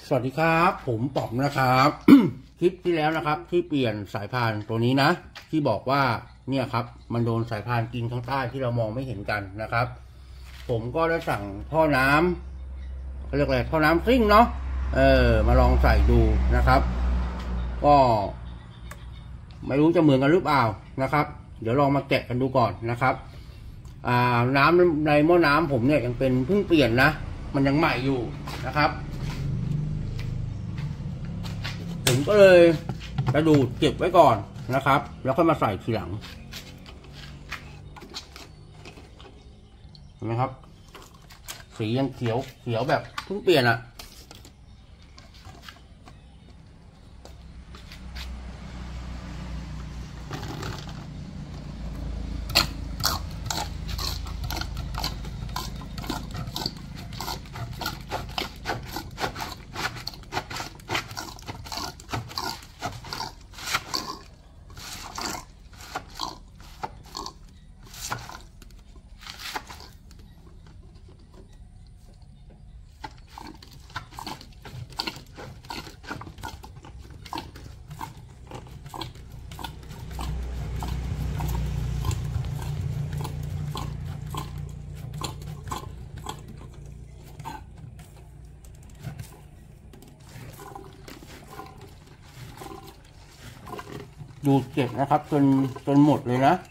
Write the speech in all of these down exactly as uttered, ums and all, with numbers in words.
สวัสดีครับผมป๋อมนะครับ คลิปที่แล้วนะครับที่เปลี่ยนสายพานตัวนี้นะที่บอกว่าเนี่ยครับมันโดนสายพานกินข้างใต้ที่เรามองไม่เห็นกันนะครับผมก็ได้สั่งท่อน้ำเขาเรียกอะไรท่อน้ำซิ่งเนาะเออมาลองใส่ดูนะครับก็ไม่รู้จะเหมือนกันหรือเปล่านะครับเดี๋ยวลองมาแกะกันดูก่อนนะครับอ่าน้ำในหม้อน้ำผมเนี่ยยังเป็นเพิ่งเปลี่ยนนะมันยังใหม่อยู่นะครับผมก็เลยจะดูดเก็บไว้ก่อนนะครับแล้วค่อยมาใส่ทีหลังเห็นไหมครับสียังเขียวเขียวแบบเพิ่งเปลี่ยนอ่ะดูดเก็บนะครับจนจนหมดเลยนะ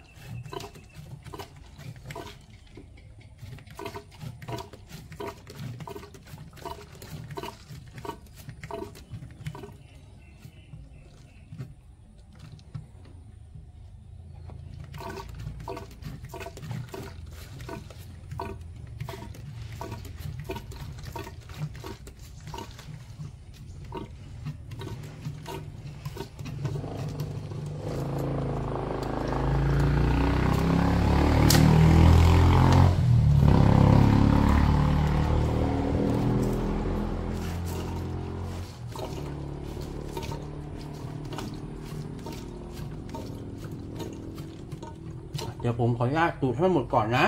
เดี๋ยวผมขออนุญาตดูดให้หมดก่อนนะ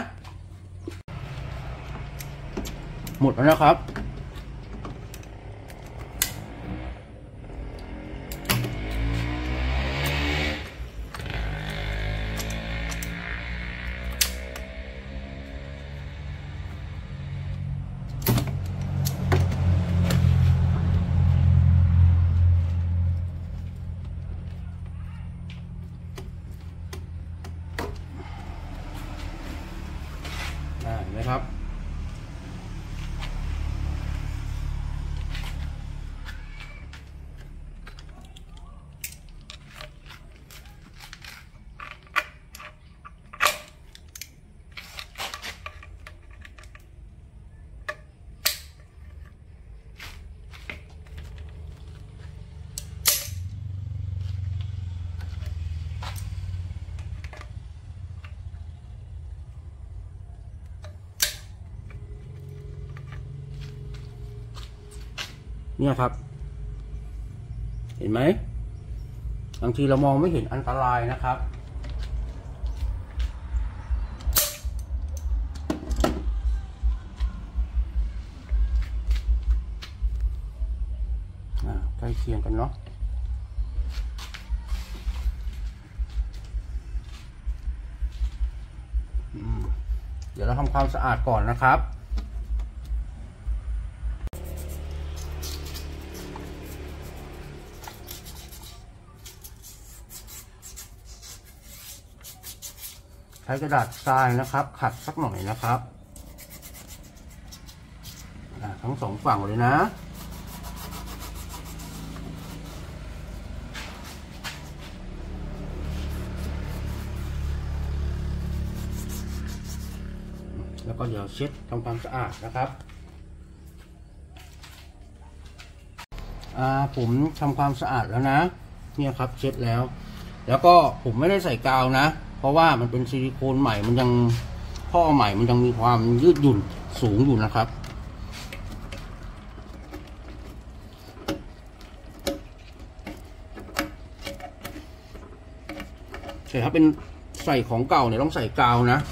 หมดแล้วนะครับเห็นไหมครับเนี่ยครับเห็นไหมบางทีเรามองไม่เห็นอันตรายนะครับใกล้เคียงกันเนาะเดี๋ยวเราทำความสะอาดก่อนนะครับใช้กระดาษทรายนะครับขัดสักหน่อยนะครับทั้งสองฝั่งเลยนะแล้วก็เดี๋ยวเช็ดทำความสะอาดนะครับอ่าผมทำความสะอาดแล้วนะเนี่ยครับเช็ดแล้วแล้วก็ผมไม่ได้ใส่กาวนะเพราะว่ามันเป็นซิลิโคนใหม่มันยังท่อใหม่มันยังมีความยืดหยุ่นสูงอยู่นะครับแต่ถ้าเป็นใส่ของเก่าเนี่ยต้องใส่กาวนะ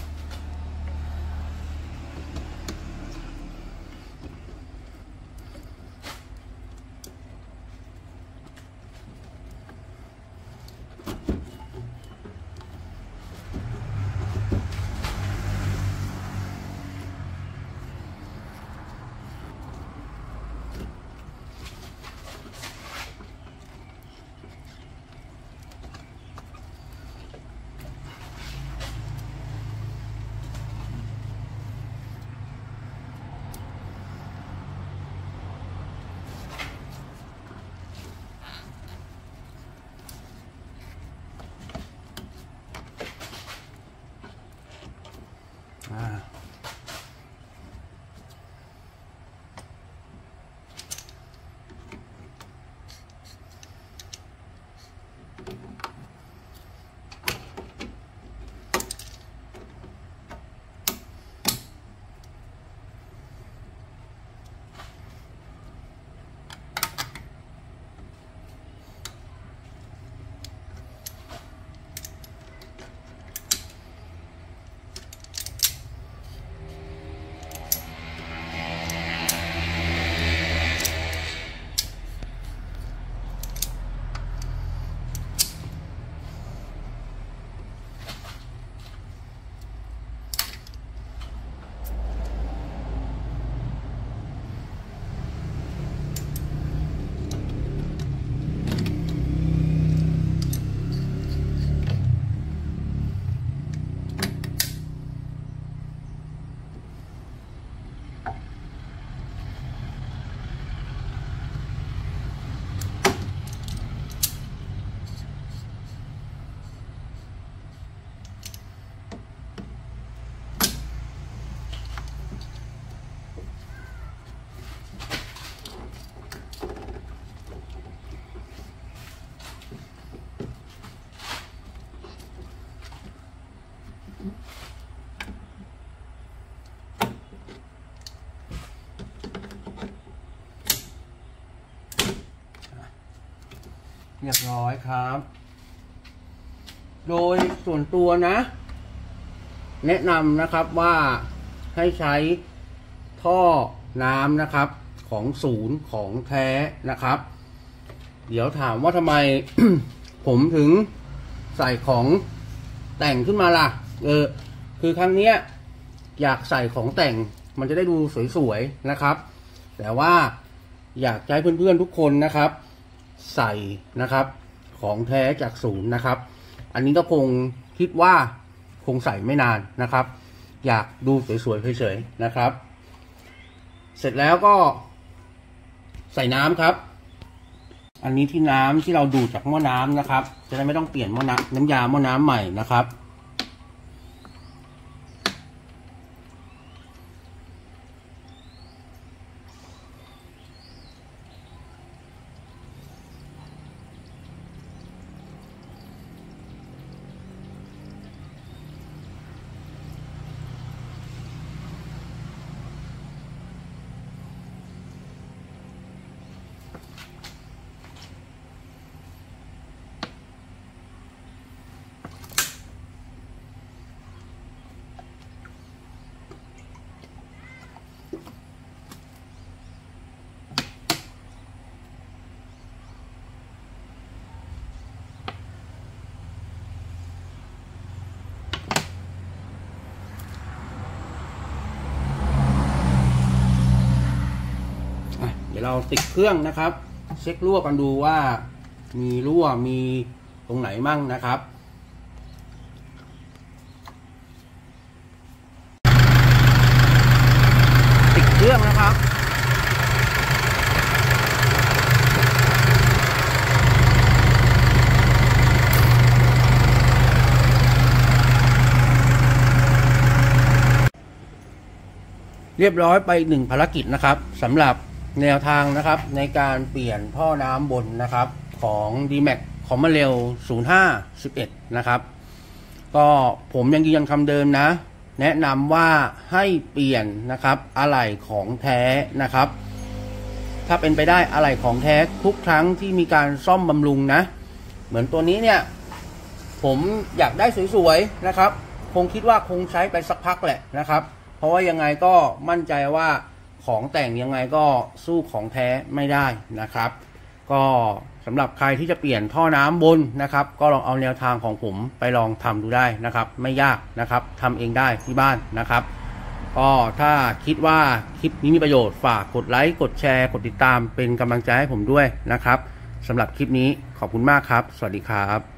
เรียบร้อยครับ โดยส่วนตัวนะ แนะนำนะครับว่าให้ใช้ท่อน้ำนะครับของศูนย์ของแท้นะครับเดี๋ยวถามว่าทำไม ผมถึงใส่ของแต่งขึ้นมาล่ะเออคือครั้งเนี้ยอยากใส่ของแต่งมันจะได้ดูสวยๆนะครับแต่ว่าอยากให้เพื่อนๆทุกคนนะครับใส่นะครับของแท้จากศูนย์นะครับอันนี้ก็คงคิดว่าคงใส่ไม่นานนะครับอยากดูสวยๆเฉยๆนะครับเสร็จแล้วก็ใส่น้ำครับอันนี้ที่น้ำที่เราดูดจากหม้อน้ำนะครับจะได้ไม่ต้องเปลี่ยนหม้อน้ำน้ำยาหม้อน้ำใหม่นะครับเดี๋ยวเราติดเครื่องนะครับเช็ครั่วกันดูว่ามีรั่วมีตรงไหนมั่งนะครับติดเครื่องนะครับเรียบร้อยไปหนึ่งภารกิจนะครับสำหรับแนวทางนะครับในการเปลี่ยนท่อน้ำบนนะครับของ ดี แม็ก ของมาเร็วศูนย์ห้า สิบเอ็ดนะครับก็ผมยังยืนยันคำเดิมนะแนะนำว่าให้เปลี่ยนนะครับอะไหล่ของแท้นะครับถ้าเป็นไปได้อะไหล่ของแท้ทุกครั้งที่มีการซ่อมบำรุงนะเหมือนตัวนี้เนี่ยผมอยากได้สวยๆนะครับคงคิดว่าคงใช้ไปสักพักแหละนะครับเพราะว่ายังไงก็มั่นใจว่าของแต่งยังไงก็สู้ของแท้ไม่ได้นะครับก็สำหรับใครที่จะเปลี่ยนท่อน้ำบนนะครับก็ลองเอาแนวทางของผมไปลองทำดูได้นะครับไม่ยากนะครับทำเองได้ที่บ้านนะครับก็ถ้าคิดว่าคลิปนี้มีประโยชน์ฝากกดไลค์กดแชร์กดติดตามเป็นกำลังใจให้ผมด้วยนะครับสำหรับคลิปนี้ขอบคุณมากครับสวัสดีครับ